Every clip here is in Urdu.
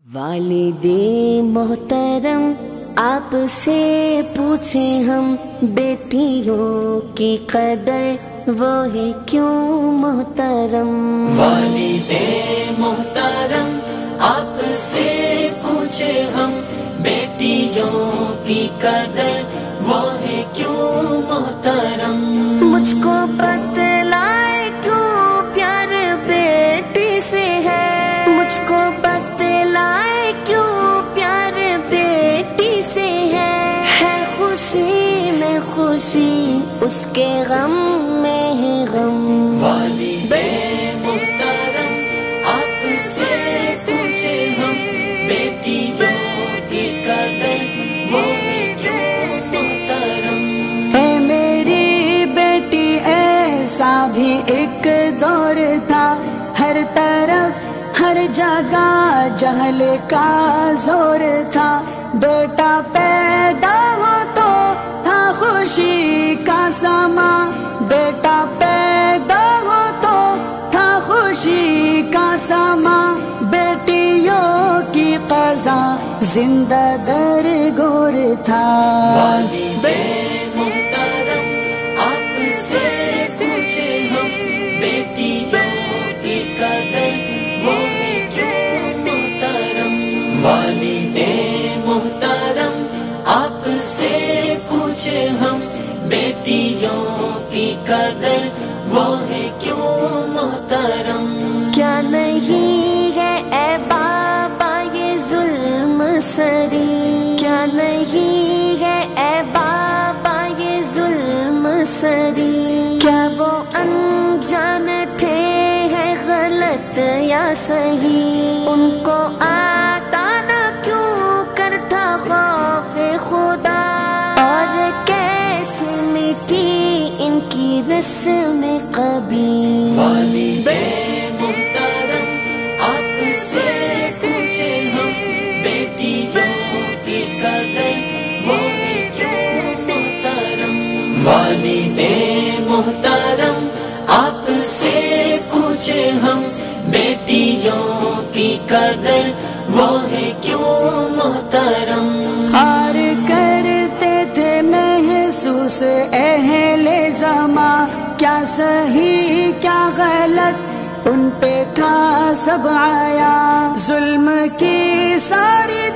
والد محترم آپ سے پوچھیں ہم بیٹیوں کی قدر وہ ہے کیوں محترم۔ والد محترم آپ سے پوچھیں ہم بیٹیوں کی قدر وہ ہے کیوں محترم۔ مجھ کو بتلائے کیوں پیار بیٹی سے ہے، مجھ کو بتلائے کیوں پیار بیٹی سے ہے خوشی میں خوشی اس کے غم میں ہے غم۔ والد محترم آپ سے پوچھیں ہم بیٹیوں کی قدر وہ ہے کیوں محترم۔ اے میری بیٹی ایسا بھی ایک دور تھا، ہر طرف ہر جگہ جہل کا زور تھا، بیٹا پیدا ہو تو تھا خوشی کا سما، بیٹا پیدا ہو تو تھا خوشی کا سما، بیٹیوں کی قضا زندہ در گور تھا۔ والد محترم آپ سے پوچھیں ہم بیٹیوں کی قدر وہ ہے کیوں محترم۔ والد محترم آپ سے پوچھیں ہم بیٹیوں کی قدر وہ ہے کیوں محترم۔ کیا نہیں ہے اے بابا یہ ظلم سری، کیا نہیں ہے اے بابا یہ ظلم سری، کیا وہ انجان تھے ہے غلط یا صحیح، ان کو آتا نہ کیوں کرتا خوف خدا، اور کیسے مٹی ان کی رسم کبھی۔ والد محترم آپ سے پوچھیں ہم بیٹیوں کی قدر وہ ہے کیوں محترم۔ والد محترم آپ سے پوچھیں ہم بیٹیوں کی قدر وہ ہے کیوں محترم۔ اور کرتے تھے محسوس اہل زماں کیا صحیح کیا غلط ان پہ تھا سب آیا، ظلم کی ساری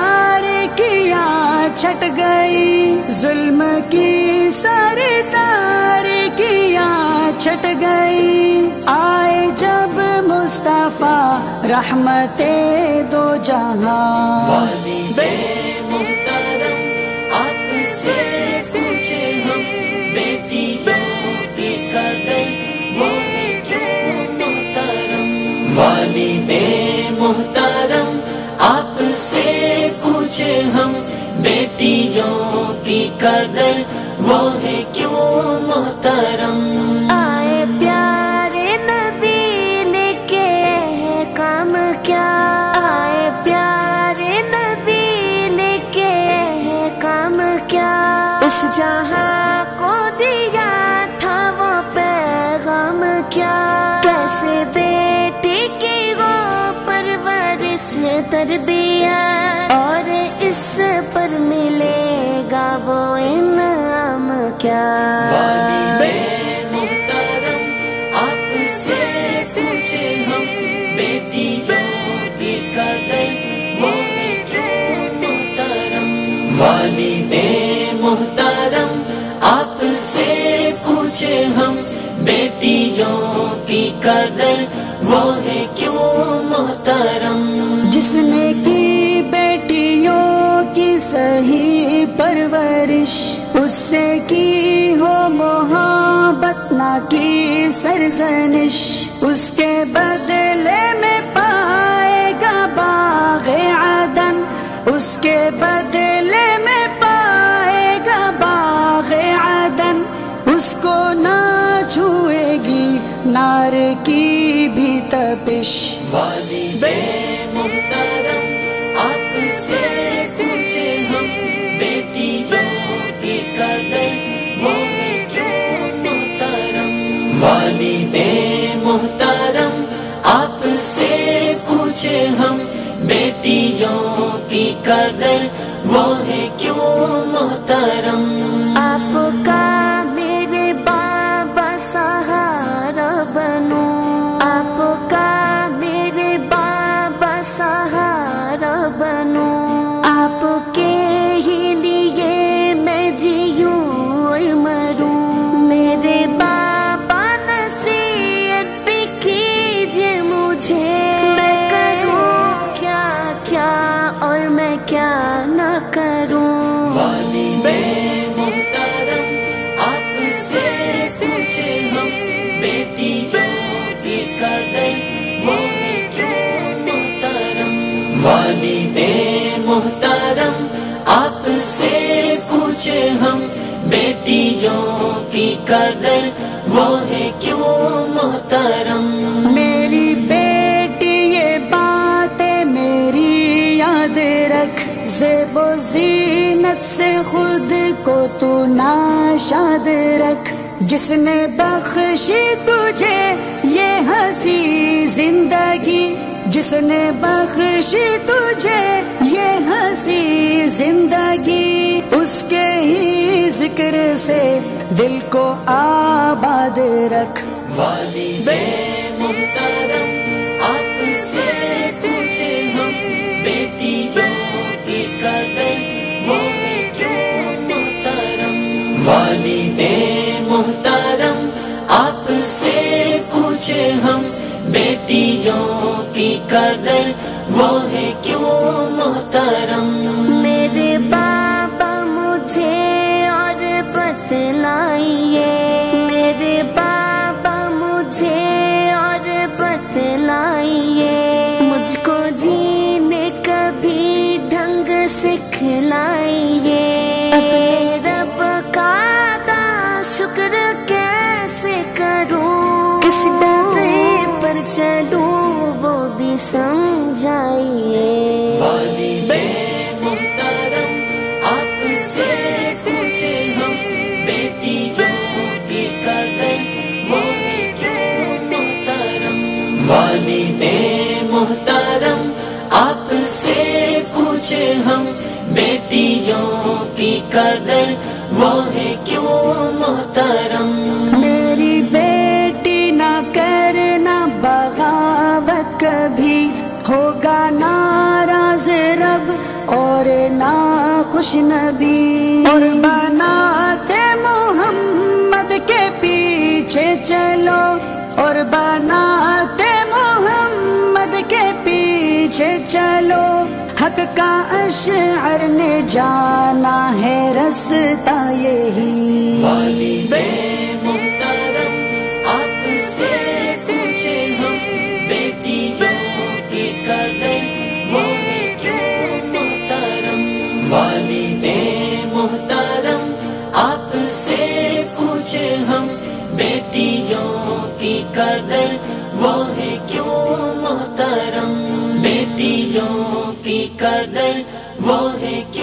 تاریکیاں چھٹ گئی، ظلم کی ساری تاریکیاں چھٹ گئی، آئے جب مصطفیٰ رحمت دو جہاں۔ والد محترم آپ سے پوچھیں ہم بیٹیوں کی قدر وہ ہے کیوں محترم۔ والد محترم آپ سے پوچھیں ہم بیٹیوں کی قدر وہ ہے کیوں محترم۔ آئے پیارے نبی لے کے کام کیا، آئے پیارے نبی لے کے کام کیا، اس جہاں کو دیا تھا وہ پیغام کیا، کیسے بیٹی کی وہ پرورش تربیت، اور اس پر ملے گا وہ انعام کیا۔ والد محترم آپ سے پوچھیں ہم بیٹیوں کی قدر وہ ہے کیوں محترم۔ والد محترم آپ سے پوچھیں ہم بیٹیوں کی قدر وہ ہے کیوں محترم۔ جس نے کی بیٹیوں کی صحیح پرورش، اس سے کی ہو محبت نہ کی سرزنش، اس کے بدلے میں پائے گا باغ عدن، اس کے بدلے میں پائے گا باغ عدن، اس کو نہ چھوئے گی نار کی بھی تپش۔ والد محترم آپ سے پوچھیں ہم بیٹیوں کی قدر وہ ہے کیوں محترم۔ والد محترم آپ سے پوچھیں ہم بیٹی कदर वो है क्यों मोहतरम। आपका मेरे बाबा सहारा बनूं, आपका मेरे बाबा सहारा बनूं, आपके ही लिए मैं जीऊं और मरूं। मेरे बाबा नसीहत भी कीजिए मुझे, मैं करूं क्या क्या और मैं क्या न करूं। वालिदे मोहतरम आपसे पूछे हम, बेटियों की कदर वो है क्यों मोहतरम। वालिदे मोहतरम आपसे पूछे हम, बेटियों की कदर वो है क्यों मोहतरम। मेरी बेटी ये बातें मेरी याद रख, ज़ेबो ज़ीनत से खुद को तू नाशाद रख। जिसने बख्शी तुझे ये हंसी जिंदगी, जिसने बख्शी तुझे ये हंसी जिंदगी, उसके ही जिक्र से दिल को आबाद रख। वालिदे मोहतरम आपसे पूछे हम, बेटियों की कदर वो है क्यों मोहतरम। वालिदे मोहतरम आपसे पूछे हम, बेटियों की कदर वो है क्यों मोहतरम। मेरे बाबा मुझे और बतलाइए, मेरे बाबा मुझे और बतलाइए, मुझको जीने का भी ढंग सिखलाइए। अपने रब का शुक्र कैसे करूं, किस डरे पर चलूं वो भी समझाइए। वालिदे मोहतरम आपसे पूछे हम, बेटियों की कदर वो है क्यों मोहतरम। वालिदे मोहतरम आपसे पूछे हम, बेटियों की कदर वो है क्यों मोहतरम। मेरी बेटी ना करना बगावत कभी, होगा नाराज रब और ना खुश नबी। और बनाते मोहम्मद के पीछे चलो, और बनाते मोहम्मद के पीछे चलो। हक का अशअर ने जाना है रास्ता यही। वालिदे मोहतरम आपसे पूछे हम, बेटियों की कदर वो है क्यों मोहतरम। वालिदे मोहतरम आपसे पूछे हम, बेटियों की कदर वो है क्यों मोहतरम। बेटियों की कदर वो है